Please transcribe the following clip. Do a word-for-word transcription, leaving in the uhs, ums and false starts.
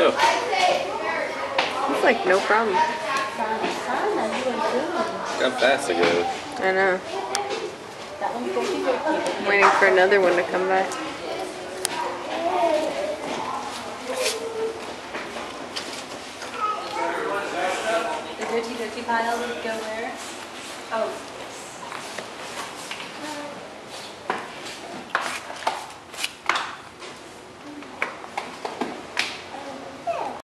too. It's like no problem. Look how fast it goes. I know. I'm waiting for another one to come by. The dirty, dirty pile would go where? Oh.